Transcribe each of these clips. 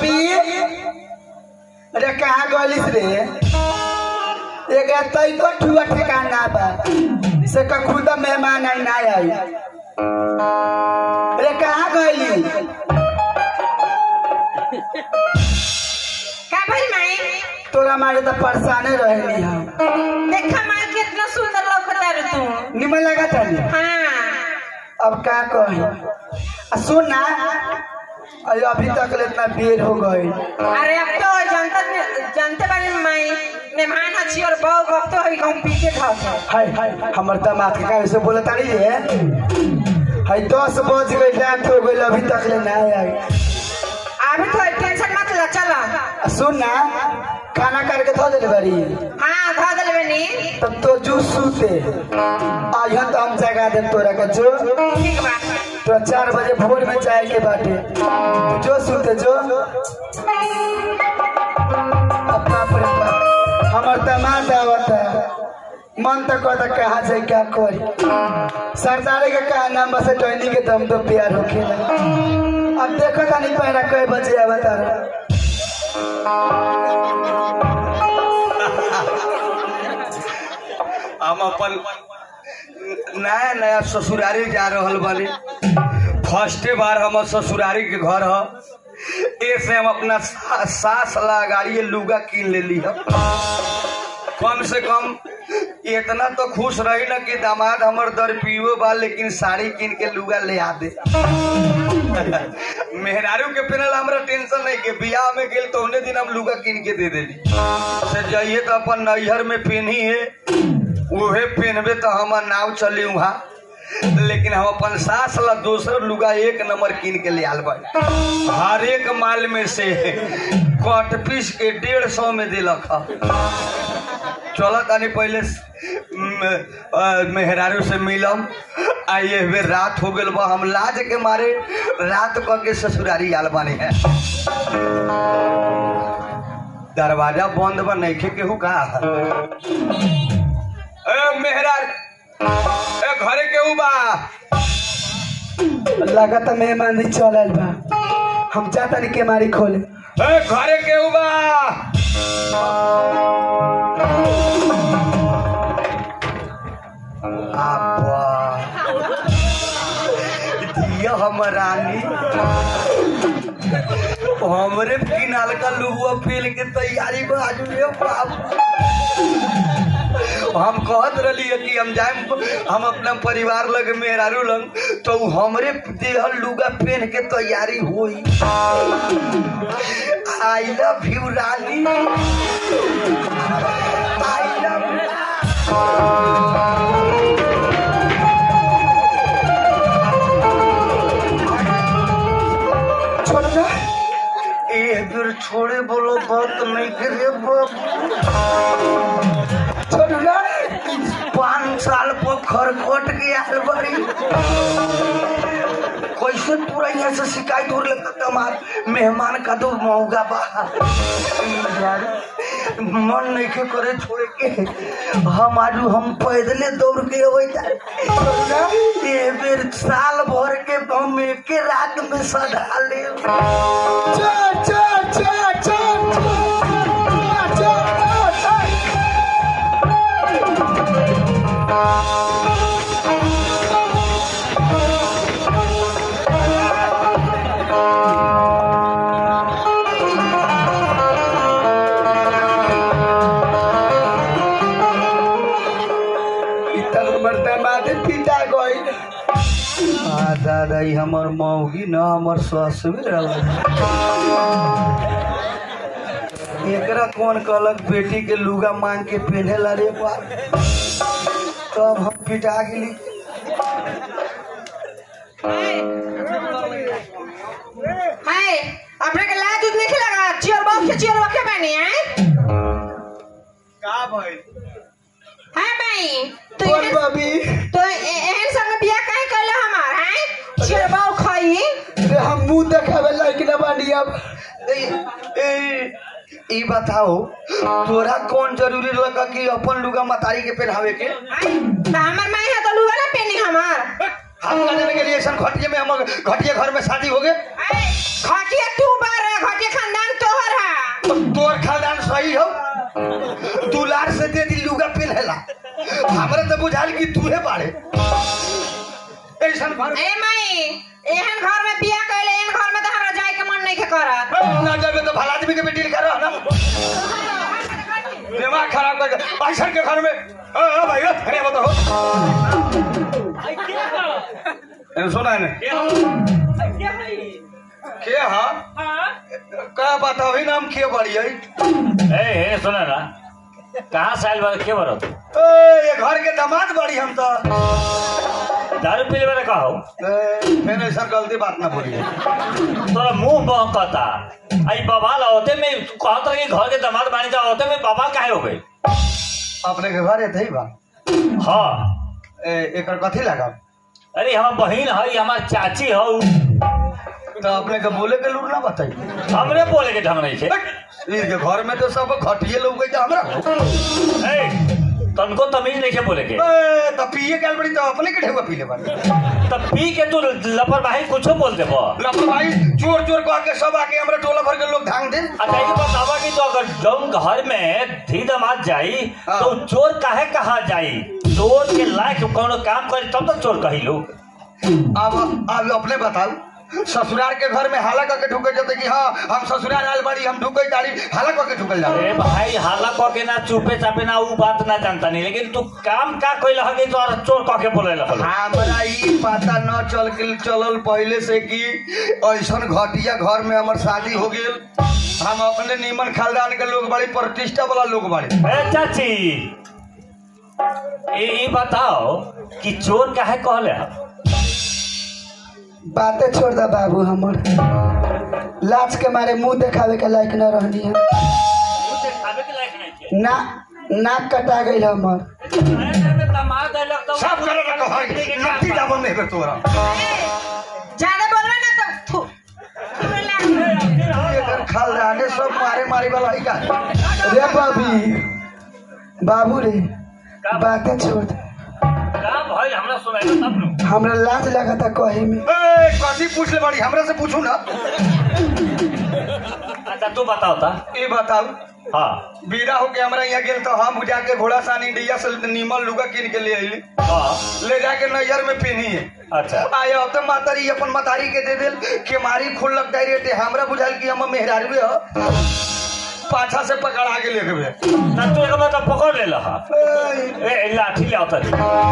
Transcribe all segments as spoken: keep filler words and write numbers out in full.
बबी अरे कहाँ गलिस रे एक तई को ठुआ ठिकाना बा से का खुद मेहमान आई ना आई अरे कहाँ गइली का भाई माई तोरा मारे तो परेशान रहनी हम देखा माई कितना सुंदर लौकता रे तू निमन लगा था हां अब क्या कही सुन ना अरे अभी तक इतना देर हो गई अरे अब तो जनता जनते बारे माई मेहमान अच्छी और बहु वक्त होई हम पीछे था हाय हाय हमर दामाद के कैसे बोलत तारी रे हाय दस बज गई रात हो गई अभी तक ले ना आई अभी तो टेंशन मत ले चल सुन ना खाना करके धो दे बड़ी हां धो दे बनी तब तो जूस सूते आइहा तो हम जगा दे तोरा का जो ठीक बा तो चार बजे भोर में जाए के बाटे जो सूते जो अपना पर हमर दामाद आवता मन तो कहता कहाँ जाए क्या करी सरदारे के कहा नाम बस टोनी के दम तो प्यार होके अब देखो था नहीं पहला कई बजे आवता हम अपन नया नया ससुरारी जा रहल बानी फर्स्टे बार हम ससुरारी के घर ह ऐसे हम अपना सा, सास ला गाड़ी लुगा कीन ले ली है कम से कम इतना तो खुश रही ना कि दामाद हमर दर पियो बा लेकिन साड़ी कीन के लुगा ले आ दे मेहरारू के पहनल हमरा टेंशन नहीं के बियाह में गेल तो उन्हें दिन हम लुगा कीन के दे देली से जाइए तो अपन नैहर में पहनी है उहे पहनबे तो हमार नाव चली वहाँ लेकिन हम अपन सास ला दोसर लुगा एक नंबर कीन के ले आल बाड़ी हर एक माल में से कट पीस के डेढ़ सौ में दिलक चल तानी पहले मेहरारू से मिलम आइए हुए रात हो गल बा हम लाज के मारे रात करके ससुरारी आल बानी है दरवाजा बंद बा नइखे केहू का ए मेहरार ए घरे केहू बा लगत मेहमान भी चलल बा हम जाता नहीं के मारी खोले ए घरे केहू बा दिया हमर रानी हमरे किनाल का लुहुआ फेल के तैयारी बाजू रे बाप हम कहत रही है कि हम जाए हम अपना परिवार लग मेहरारू लग तो हमरे देहल लुगा पहन के तैयारी हुई आई लव यू रानी आई लव फिर छोड़े बोलो बात नहीं करे छोड़ना पाँच साल पर खरखट के आल बड़ी कैसे पूरा यहाँ से शिकायत हो कमार मेहमान का दो महंगा बा यार मन नहीं के करे छोड़े के हम आज हम पैदले दौड़ के ये बेर साल भर के हम एक के रात में सधा ले चल चल चल चल दादा हमर मौगी न हमर ससुर एकरा कौन कहलक बेटी के लुगा मांग के पहने ला रे बाप तब हम पिटा गेली हाय अपने के लाज दूध नहीं लगा चियर बॉक्स के चियर रखे बनी है का भाई हां भाई तो बोल बबी तो एहन संग बियाह काहे करले हमार हैं चियर बाऊ खाई रे हम मुंह देखावे लायक न बानी अब ए ए ई बताओ तोरा कौन जरूरी लगा कि अपन लुगा मतारी के पहनावे के हमर माई है तो लुगा ना पहनी हमार हम कहने के लिए ऐसा घटिया में हम घटिया घर में शादी हो गए घटिया तू बार घटिया खानदान तोर खानदान सही हो दुलार से दे दी लुगा पहनेला हमरा तो बुझाल कि तूहे बाड़े ऐसन घर ए माई एहन घर में बियाह कइले एहन घर में तो हमरा जाए के मन नहीं के करत ना जाबे तो भला आदमी के बेटी लिखा रह ना दिमाग खराब कर ऐसा के घर में हां भाई अरे बताओ ए सुना ने के हां का बताओ ही नाम के बड़ी है ए ए सुना ना कहाँ से आयल बार के बरो ए ये घर के दामाद बड़ी हम तो दारू पीले बारे कहो मैंने ऐसा गलती बात ना बोली तोरा मुंह बहकता आई बवाल होते में तू कहत रही घर के दामाद बानी जा होते में बवाल काहे हो गई अपने के घर है बा हाँ ए एकर कथी लगा अरे हमार बहन है हमार चाची हो तो अपने के बोले के लूट ना बताई हमरे बोले के ढंग नहीं छे इनके घर में तो सब घटिए लोग गए हमरा ए तनको तमीज नहीं के बोले के ए तो पिए के बड़ी तो अपने के ढेवा पी ले बानी तब पी के तू लापरवाही कुछो बोल देबो लापरवाही चोर चोर कह के सब आके हमरा टोला भर के लोग धांग दे अच्छा ये बतावा कि तो अगर जौन घर में धी दमाद जाई तो चोर काहे कहा जाई चोर के लायक कोनो काम करे तब तक चोर कही लोग अब अब अपने बताओ ससुराल के घर में हाला करके ढुके जाते कि हाँ हम ससुराल आयल बाड़ी हम ढुके गाड़ी हाला करके ढुकल जाते ए भाई हाला कह के ना चुपे चापे ना वो बात ना जानता नहीं लेकिन तू काम का कोई लगे तो चोर कह के बोले लगल हमरा ई पता न चल के चलल पहले से कि ऐसन घटिया घर में हमर शादी हो गेल हम अपने नीमन खानदान के लोग बड़ी प्रतिष्ठा वाला लोग बड़े ए चाची ए ई बताओ कि चोर काहे कहले बातें छोड़ दा बाबू हमर लाज के मारे मुंह देखावे के लायक न रहनी है देखावे के लायक नहीं छे ना नाक कटा गई हमर दामाद अलग तो सब करे ना कह नती दाबन में है तोरा ज्यादा बोलबे ना तो थू एकर खानदान सब मारे मारी वाला ही का रे बाबी बाबू रे बातें छोड़ दे का भाई हमरा सुनाई तब नु हमरा लाज लगा था कहे में ए कथी पूछ ले बड़ी हमरा से पूछू ना अच्छा तू बताओ ता ये बताओ हाँ बीरा होके हमरा यहाँ गेल तो हम जाके घोड़ा सानी डिया से नीमल लुगा किन के ले आइली हाँ ले जाके नैयर में पहनी है अच्छा आया तो मातारी अपन मतारी के दे दिल के मारी खुल लगता है हमरा बुझाल कि हम मेहरारू हो पाछा से पकड़ा के लेके बे ना तू एक बार पकड़ ले लहा ए लाठी ले आवता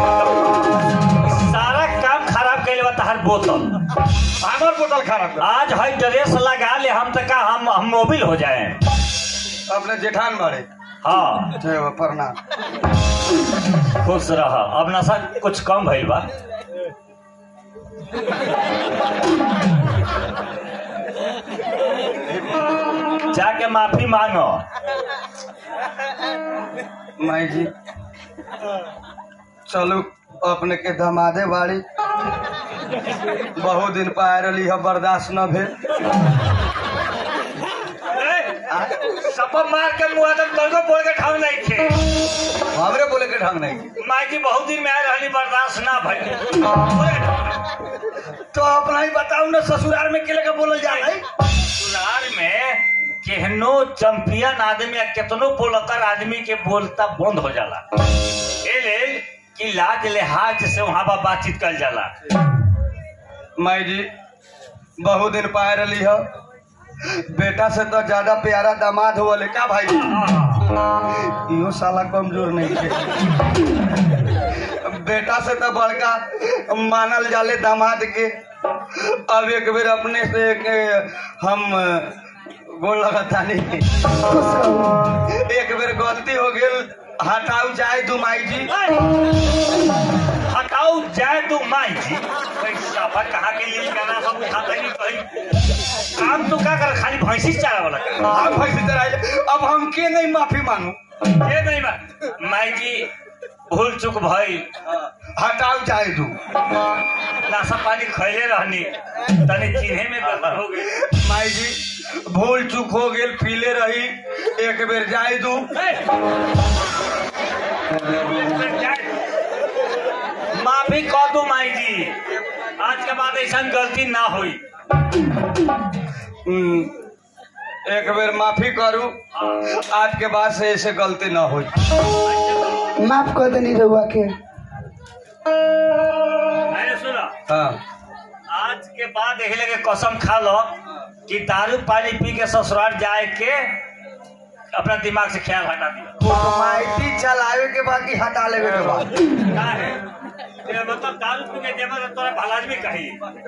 सारा काम खराब कैले बा तहार बोतल हमर बोतल खराब कर आज हई ड्रेस लगा ले हम तक हम हम मोबिल हो जाए अपने जेठान मारे हाँ जय हो प्रणाम खुश रह अब नशा कुछ कम भइल बा जाके माफी मांगो माई जी चलो अपने के दमादे बाड़ी बहुत दिन पाए रही है बर्दाश्त न भेल सब मार के मुआ तक तनको बोल के ठाव नहीं थे हमरे बोले के ढंग नहीं माई जी बहुत दिन में आ रहली बर्दाश्त ना भइल तो अपना ही बताऊ ना ससुराल में के लेके बोलल जा रही ससुराल में केहनो चंपियन आदमी या केतनो बोलकर आदमी के बोलता बंद हो जाला ए लेल कि लाज लिहाज से वहां पर बातचीत कर जाला माई जी बहुत दिन पाए रही है बेटा से तो ज्यादा प्यारा दामाद हो वाले क्या भाई यो साला कमजोर नहीं है बेटा से तो बड़का मानल जाले दामाद के अब एक बेर अपने से के हम बोल लगाता नहीं एक बेर गलती हो गई हटाऊ जाए तू माई जी हटाओ जाए तू माई जी पैसा कहाँ के लिए गाना सब उठाता नहीं कहीं काम तो क्या कर खाली भैंसी चारा वाला कर हम भैंसी चराइले अब हम के नहीं माफी मांगू ये नहीं मा माई जी भूल चुक भाई हटाऊ जाए तू नाशा पानी खैले रहनी तने चिन्हे में गड़बड़ हो गई माई जी भूल चूक हो गई पीले रही एक बेर जाए दू माफी कह दू माई जी आज के बाद ऐसा गलती ना हुई एक बेर माफी करू, आज के बाद से ऐसे गलती ना हो। माफ कर देनी रहुआ के। मैंने सुना हाँ आज के बाद यही लगे कसम खा लो कि दारू पानी पी के ससुराल जाए के अपना दिमाग से ख्याल हटा दिया। माइटी चलावे के बाद की हटा लेवे के बाद क्या है ये मतलब दारू पी के जेब में तोरा भलाज भी कही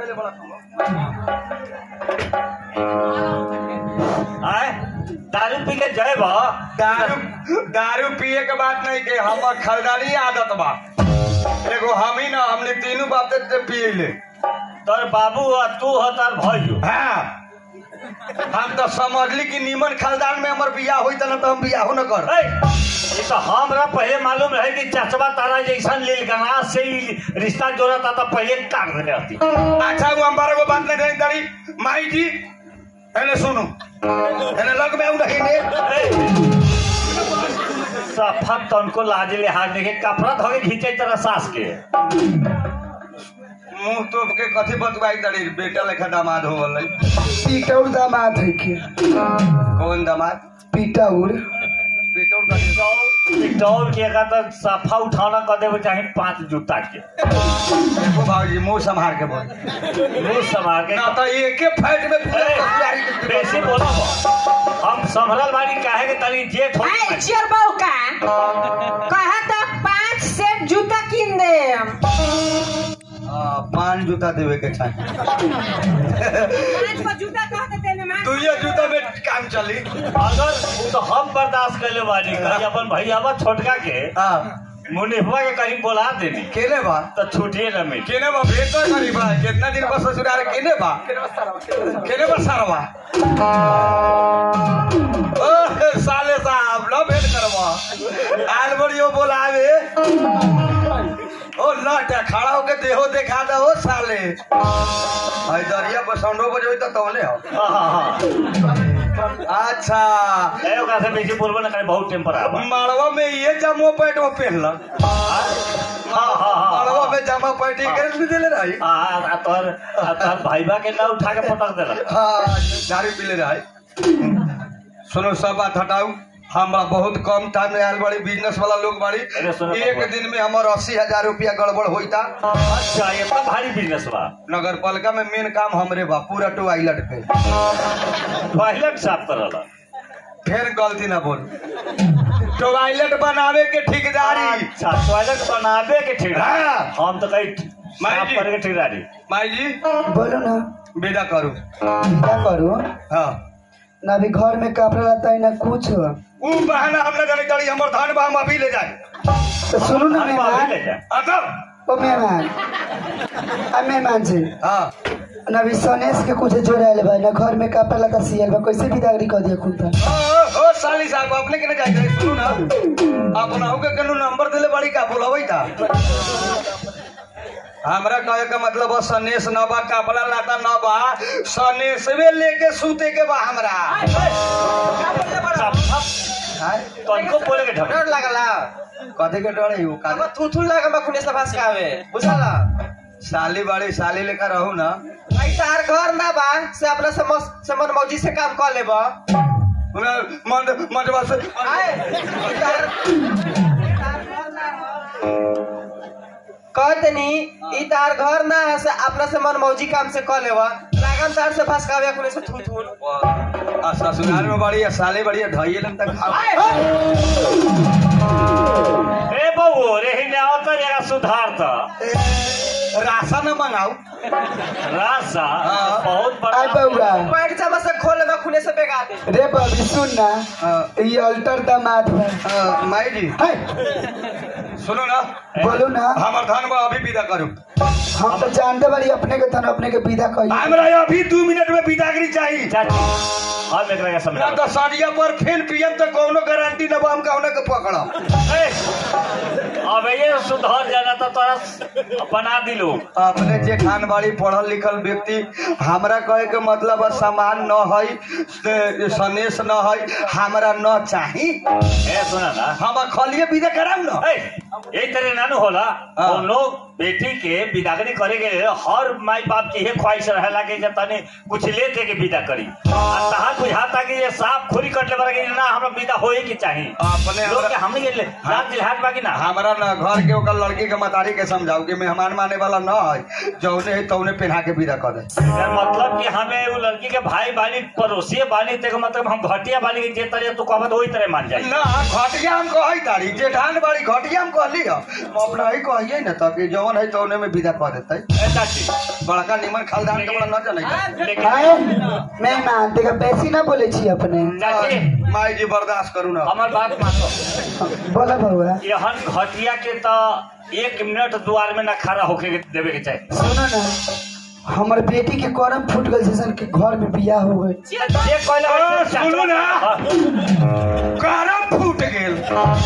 आए दारू पी के जाए बा दारू दारू पिए के बात नहीं के हम खरीदारी आदत बा एगो हम ही ना हमने तीनों बाप से पिए ले तोर बाबू और तू हो तार भाई हाँ हम तो समझली कि नीमन खानदान में हमार बियाह हुई तो हम बियाह न कर। ये तो हमरा पहले मालूम रहे कि चचबा तारा जैसा लीलगना से ही रिश्ता जोड़ा था तो पहले काट देने आती। अच्छा वो हमारा को बात नहीं रही तारी माई जी एने सुनो एने लग में नहीं ने सफा तनको लाज लिहाज देखे कपड़ा धोके खींचे तरह सास के मुंह तो के कथी बतवाई तारी बेटा लेखा दामाद हो गई। पीटौर दामाद है के। कौन दामाद? पीटौर पेटोल का डॉल के का तो सफा उठाना कर देवे चाहे पांच जूता के। देखो बाबूजी मुंह संभाल के बोल मुंह संभाल के ना तो एक के फाइट में पूरा कपियारी के बेसी बोला हम संभरल बाड़ी काहे के तनी जेठ हो आई चियर बाऊ का कहा तो पांच सेट जूता किन दे। हां पांच जूता देवे के चाहिए। पांच को जूता कहते तेने मां तू ये जूता में काम चली अगर वो तो हम बर्दाश्त कर ले बानी कहीं अपन भैया बा छोटका के हां मुनिफवा के कहीं बोला देनी केने बा तो छूटिए न में केने बा बेटा गरीब बा कितना दिन बस ससुराल केने बा केने बा सरवा ओ साले साहब लो भेंट करवा आल बड़ियो बोलावे ओ लट खड़ा होके देहो देखा दे ओ साले आई दरिया पर साउंडो बजोई त तोले हो। हां हां अच्छा ए ओका से बेसी बोलबो न करे बहुत टेम्पर आवा माड़वा में ये जमो पैंट वो पहनला हां हां हां माड़वा में जमा पैंट के भी देले रही आ तोर तोर भाईबा के ना उठा के पटक देला। हां दारू पीले रही। सुनो सब बात हटाऊ हमरा बहुत कम टाइम में आयल बड़ी बिजनेस वाला लोग बड़ी एक दिन में हमार अस्सी हजार रुपया गड़बड़ होता। अच्छा ये तो भारी बिजनेस बा नगर पालिका में मेन काम हमरे बा पूरा टॉयलेट पे टॉयलेट साफ करला फिर गलती ना बोल टॉयलेट बनावे के ठेकेदारी। अच्छा टॉयलेट बनावे के ठेकेदारी हाँ। हम तो कहीं साफ करे के ठेकेदारी। माई जी बोलो ना विदा करू क्या करो हाँ ना अभी घर में कपड़ा रहता है ना कुछ। ऊ बहाना हमने जानी जानी हमर धान बा हम अभी ले जाए तो सुनो ना अरे बाबू ले मेहमान जा अतब ओ मेहमान आ मेहमान जी हाँ ना अभी सनेश के कुछ जोड़ायल भाई ना घर में कपड़ा लता सियल बा कैसे बिदागरी कर दिया खुद ओ, ओ, ओ साली साहब अपने के ना जाए सुनो ना अपना हो के कनु नंबर देले बड़ी का बोलबई था हमरा कहे का मतलब बस सनेश न बा कपड़ा लाता न बा सनेशवे लेके सूते के बा हमरा तनको बोले के ढंग डर लागला कथी के डर है वो अब का थुथु लागा बखुने से भास कावे बुझला साली बड़ी साली लेकर रहू ना भाई तार घर ना बा से अपना से मस- से मन मौजी से काम कर लेबा उन्हें मन मनवा से आए तार तार घर ना हो कहतनी ई तार घर ना है से अपना से मन मौजी काम से कर लेबा लागन तार से भास कावे कुने से थुथु आ ससुराल में बड़ी साली बड़ी ढाई लन तक खा ए बबू रे ही आओ तो जरा सुधार तो राशन मंगाऊ रासा हाँ। बहुत आय बड़ा बउआ पैंट जमा से खोल लेबा खुने से बेगा दे रे बबी सुन ना हाँ। ये अल्टर दामाद है। आ, माई जी हाय, सुनो ना बोलो ना हमार धान में अभी विदा करू हम तो जानते बारी अपने के तन अपने के विदा कही। हमरा अभी दू मिनट में विदागरी चाहिए चाची हम एकरा के ना समझा तो साड़िया पर फेल पियम तो कोनो गारंटी न बा हम कौनो के पकड़म ए अब ये सुधर जाना तो तोरा बना दिलो। अपने जे खानबाड़ी पढ़ल लिखल व्यक्ति हमरा कहे के मतलब सामान न है, सनेश न है, हमरा न चाही। ए सुना ना, हम खलिए विदा कराऊ न। यही तरह नानू होला कोनो बेटी के विदागरी करे के हर माई बाप की ये ख्वाहिश रहेला कि जब तने कुछ ले दे के विदा करी। आ तहां बुझाता कि ये साफ खोरी कटले बारे कि ना हमरा विदा होए के चाही। अपने लोग के हमने के लाज दिलहाट बाकी ना हमरा न घर के ओकर लड़की के मतारी के समझाऊ कि मेहमान माने वाला न है, जौने है तौने पहना के विदा कर दे। मतलब कि हमें वो लड़की के भाई बाली पड़ोसी बाली ते मतलब हम घटिया बाली के जे तरह तू कहत वही तरह मान जाई ना। घटिया हम कहई तारी जेठान बाड़ी घटिया हम कहली अपना ही कहिए न त कि जौन है तौने में विदा कर देतै। चाची बड़का निमन खालदान के बड़ा न जानै। लेकिन आए मेहमान देखा बेसी ना बोले छी अपने। चाची माई जी बर्दाश्त करू ना। हमर बात मानो। बोला बउआ। यहन घटिया के तो एक मिनट द्वार में ना खड़ा होके देवे के चाहिए। सुनो ना, हमर बेटी के करम फूट गल जैसन के घर में बियाह हो गई। ये कहला सुनू ना, करम फूट गेल।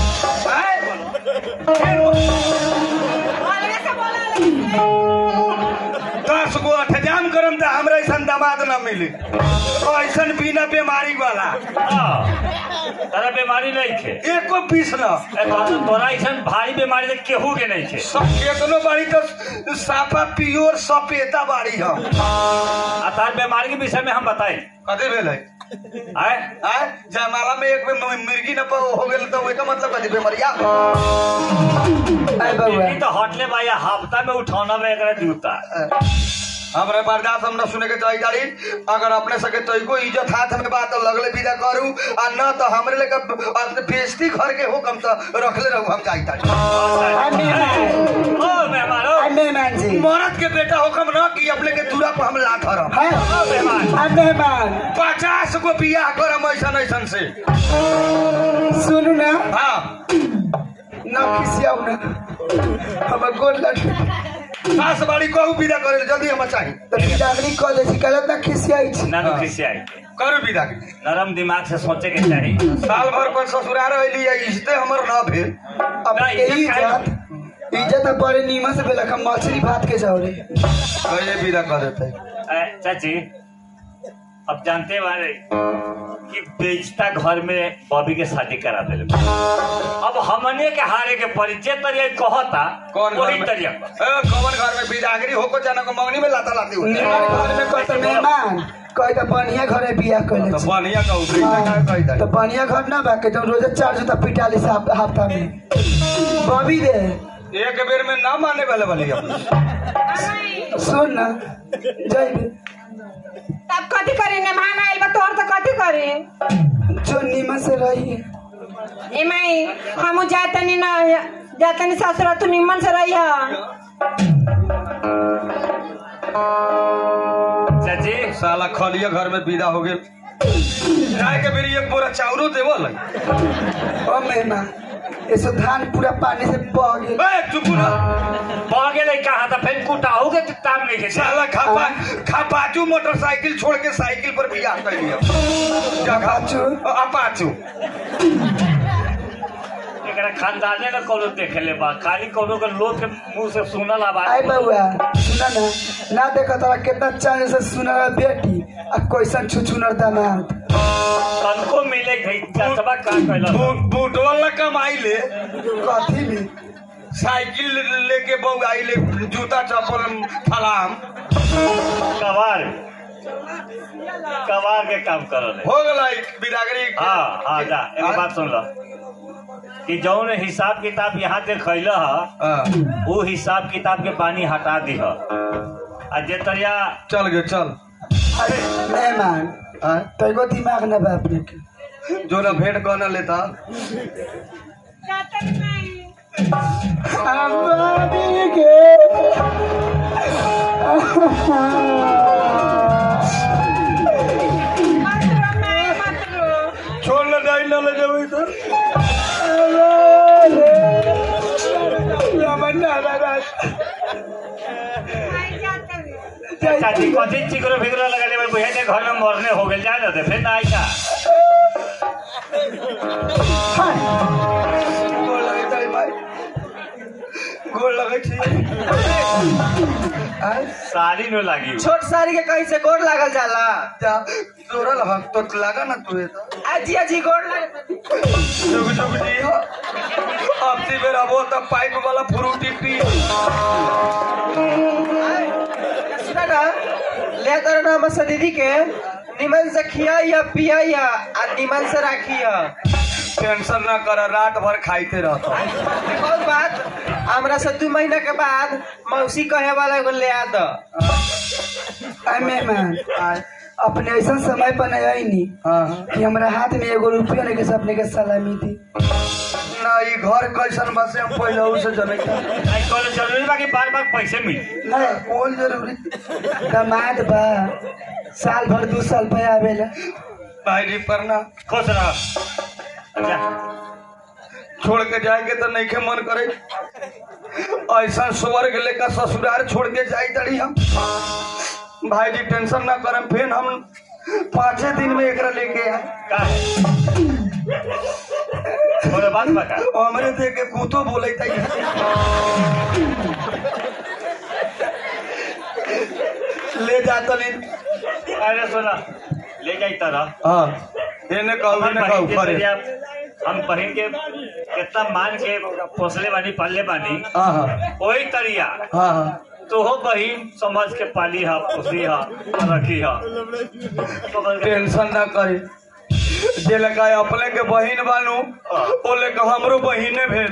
दस गो अठजाम करम त हमरा ऐसा दामाद न मिली, ऐसा बिना बीमारी वाला। तारा बीमारी नहीं थे एको पीस न। तोरा ऐसा भारी बीमारी केहू के नहीं थे। सब केतनो बाड़ी तो साफा प्योर सपेता बाड़ी हम। आ तार बीमारी के विषय में हम बताए कथी भेल है? आय आय जयमाला में एक में मिर्गी न हो गेल तो ओका मतलब कथी बेमरिया। आए बउआ तो हटले भाई हफ्ता में उठौना में एकरा जूता। हमरा बर्दाश्त हम न सुने के चाहिए दाड़ी। अगर अपने सके तो को इज्जत हाथ में बात तो लगले विदा करू आ न तो हमरे लेके बेइज्जती घर के हुकम तो रखले रहू हम चाहिए दाड़ी। ओ मेहमान ओ मेहमान जी, मरद के बेटा हुकम न कि अपने के दूरा पर हम लात हरम। ओ मेहमान मेहमान पचास गो बियाह करम ऐसन ऐसन से। सुनू ना, हाँ ना खिसियाऊ ना, हमर गोल लट सास बाड़ी कहू विदा करे जल्दी हम चाहिए। तो बिदागरी कह दे छी कहलत ना खिसियाई छी। नानू खिसियाई करू विदा। नरम दिमाग से सोचे के चाहिए। साल भर पर ससुराल रहली है इज्जते हमर न भेल। अब ना, यही इज्जत इज्जत इज्जत बड़े नीमन से बेलक मछली भात के जाओ रे। कहिए विदा कर देते। ए, चाची अब जानते बारे कि बेचता घर में बॉबी के शादी करा दे। अब हमने के हारे के परिचय तरिया कहता कौन घर वही में? तरिया ए, कौन घर में बिदागरी होको जाना को मंगनी में लाता लाती होती है। निमन घर में कहत मेहमान कहे तो बढ़िया घर में बियाह कइले तो छी। बढ़िया कहू बेटा कह दे। तो बढ़िया घर ना बा के तो रोज चार जूता पिटा ले साहब हफ्ता में बॉबी दे। एक बेर में ना माने वाले वाली अब। सुन ना जय तब कथी करी मेहमान आइल बा तोर तो कथी करी। जो नीमन से रही ए माई हम जातनी ना जातनी ससुरा तू निमन से रही चाची साला खलिया घर में विदा हो गेल। जाए के बेरी एक बोरा चाउरो देवल। ओ मेहमान ऐसे धान पूरा पानी से बह गेल। ए चुप ना। बह गेले कहा था फिर कुटाऊ के काम नहीं के साला खापा खापाचू मोटरसाइकिल छोड़ के साइकिल पर बियाह कर लिया। अपाचू? अपाचू एकरा खानदाने न कोनो देखे ले बा खाली कोनो के लोग के मुंह से सुनल आवाज। आई बउआ सुना ना, ना देखा तारा कितना चांद से सुनर बेटी आ कैसन छुछुनर दामाद। कनको मिले गई कसबा का कहला बूटवल न कमाई ले कथी में साइकिल लेके बऊ आई ले जूता चप्पल फलाम कवार कवार के काम करल हो गला बिरागरी। हाँ हाँ जा एक बात सुन लो कि जौन हिसाब किताब यहाँ देखल ह वो हिसाब किताब के पानी हटा दी आ जे तरिया चल गए चल। अरे मेहमान तेको दिमाग न बा अपने के जो ना भेंट कहना लेता। हम बाबी के छोड़ ना जाए ना ले जाओ इधर। चाची कथी चिकरो फिकरो लगा ले बुझे के घर में मरने हो गेल जाए ना फिर ना आई का बैठी आय साड़ी नो लागी छोट साड़ी के कहीं से गोड़ लागल जाला। जा जोरल हक तो लगा ना तू तो अजी अजी गोड़ लागल। जुग जुग जी हो अब ती बेरा वो तो पाइप वाला फ्रूटी पी सुना ना ले तर ना मस दीदी के निमन से खिया या पिया या आ निमन से राखिया। टेंशन ना कर रात भर खाइते रहता और बात हमरा से दू महीना के बाद मौसी कहे वाला एगो ले आ द। आई मेहमान अपने ऐसा समय पर नहीं आई नी हाँ कि हमारा हाथ में एगो रुपया नहीं के सपने के सलामी थी। ना ये घर कैसन बस हम पहले से जने का आई कॉलेज जरूरी बा कि बार बार पैसे मिली नहीं कौन जरूरी दामाद बा साल भर दू साल पे आवेला। भाई जी परना खुश रह जा छोड़ के जाएंगे तो नहीं के मन करे ऐसा स्वर्ग लेकर ससुराल छोड़ के जाई तड़ी हम भाई जी टेंशन ना करम फिर हम पाँचे दिन में एकरा लेके आए का है थोड़ा बात बता हमरे देख के कुतो बोले तई ले जाता नहीं अरे सुना ले जाई तरह हाँ इन्हें कहू हमर इन्हें बहिन कहू के करे तरिया हम बहिन के कितना मान के पोसले बानी पाले बानी हाँ हाँ वही तरिया हाँ हाँ तो हो बहिन समझ के पाली हा पोसी हा रखी हा समझ के टेंशन ना करे जे लगा अपने के बहिन बानू ओ लेके हमरो बहिने भेल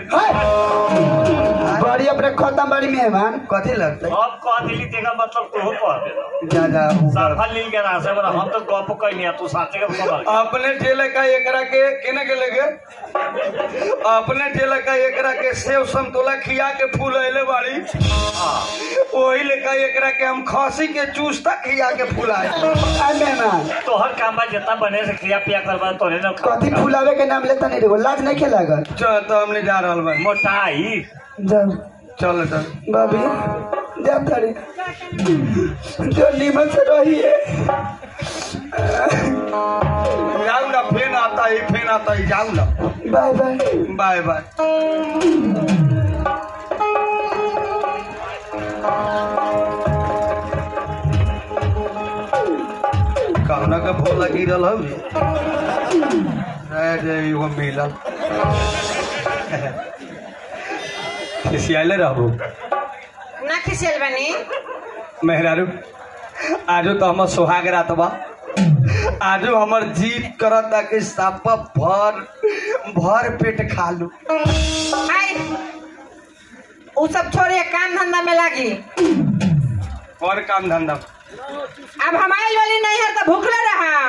बड़ी अपने खत्म बड़ी मेहमान कथी लगता अब कह दिली तेगा मतलब तू कह दे जा जा साफा लील के रासे बड़ा हम तो गप कहीं नहीं तू साथे के समझ अपने जे लगा एकरा के केने के लगे अपने जे लगा एकरा के सेव संतोला खिया के फूल अइले बाड़ी वही लेका एकरा के हम खसी के चूस तक खिया के फुलाए आई मेहमान तो हर काम बा जितना बने से खिया पिया करवा तोरे ना कथी फुलावे के नाम लेता नहीं देखो लाज नहीं खेलागा। चल तो हमने जा रहल बा मोटाई जाओ चल चल भाभी जा तारी जो नीमन से रही है। जाऊ ना फेन आता है फेन आता है जाऊ ना बाय बाय बाय बाय कहना का भूल लगी रहा रे वो मिलल खिसियाले रहबो ना खिसियल बनी मेहरारू आजो तो हमर सोहाग रात बा आजो हमर जीत करता कि सापा भर भर पेट खा लू आई उ सब छोड़िए काम धंधा में लगी। और काम धंधा अब हमारी लोली नहीं है तो भूखले रहा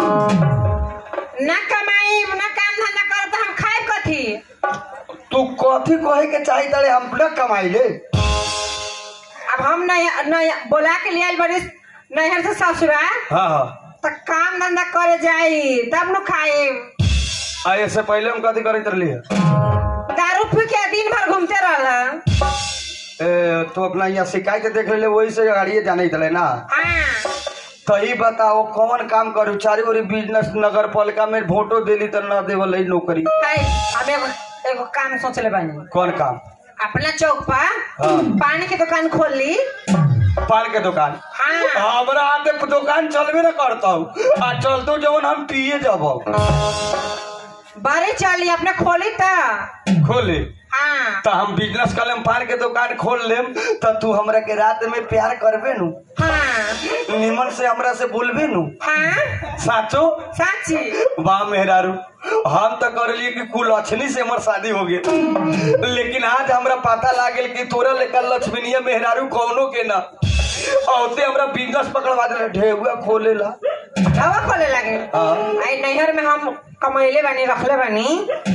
ना कमाई ना काम धंधा कर तो हम खाए कथी। तू कथी कहे के चाही तड़े हम न कमाई ले अब हम नहीं नहीं बोला के लिए बड़ी नहर से ससुराल हाँ हाँ तो काम धंधा करे जाई तब न खाई। आ इससे पहले हम कथी करते रही दारू पी के दिन भर घूमते रहा। तो अपना यहाँ शिकायत देख ले वही से गाड़िए जाने तले ना हाँ तो ही बताओ कौन काम करू चारी ओरी बिजनेस नगर पालिका में वोटो दिली तो न देवल है नौकरी है अब एगो एगो काम सोच ले बनी कौन काम अपना चौक पर हाँ। पानी की दुकान खोल ली। पान के दुकान हाँ हमरा आते दुकान चलबे न करता हूँ आ चलतो जवन हम पिए जब बड़ी चली अपने खोली तो खोले हाँ तो हम बिजनेस कर लेम पान के दुकान खोल लेम तो तू हमरा के रात में प्यार करबे नु हाँ निमन से हमरा से बोलबे नु हाँ साचो साची वाह मेहरारू हम तो कर लिए कि कुल लक्ष्मी से हमार शादी हो गई लेकिन आज हमरा पता लागल कि तोरा लेकर लक्ष्मीनिया मेहरारू कौनो के ना औते हमरा बिजनेस पकड़वा दे ढेउआ खोले ला हवा खोले लगे। हाँ। आई नैहर में हम कमैले बनी रखले बनी।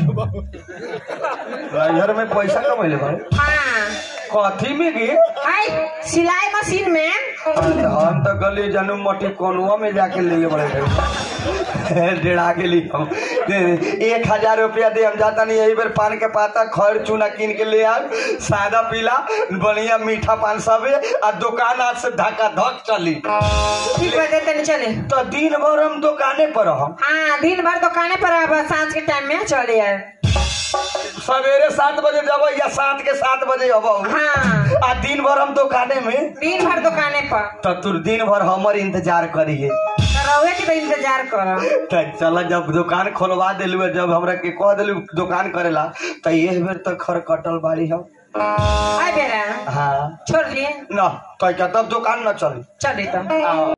घर में पैसा कमैले भाई हाँ कथी में गे आई सिलाई मशीन में हम तो गली जानू मटी कोनुआ में जाके ले बड़े डेढ़ा के लिए हम एक हजार रुपया दे हम जाता नहीं यही बेर पान के पाता खैर चूना कीन के ले आए सादा पीला बढ़िया मीठा पान सब और दुकान आज से धक्का धक चली ठीक बजे तनी चले तो दिन भर हम दुकाने पर हम हाँ दिन भर दुकाने पर अब सांझ के टाइम में चले आए। सवेरे सात बजे जब या सात के सात बजे अब हाँ आ दिन भर हम दुकाने में दिन भर दुकाने पर तो तू दिन भर हमर इंतजार करिए तो रहुए के तो इंतजार कर तो चल जब दुकान खोलवा दिलू जब हमरा के कह दिलू दुकान करेला तो ये बेर तो खर कटल बाड़ी हम आए बेरा हाँ छोड़ दिए ना तो क्या तब दुकान न चली चली तो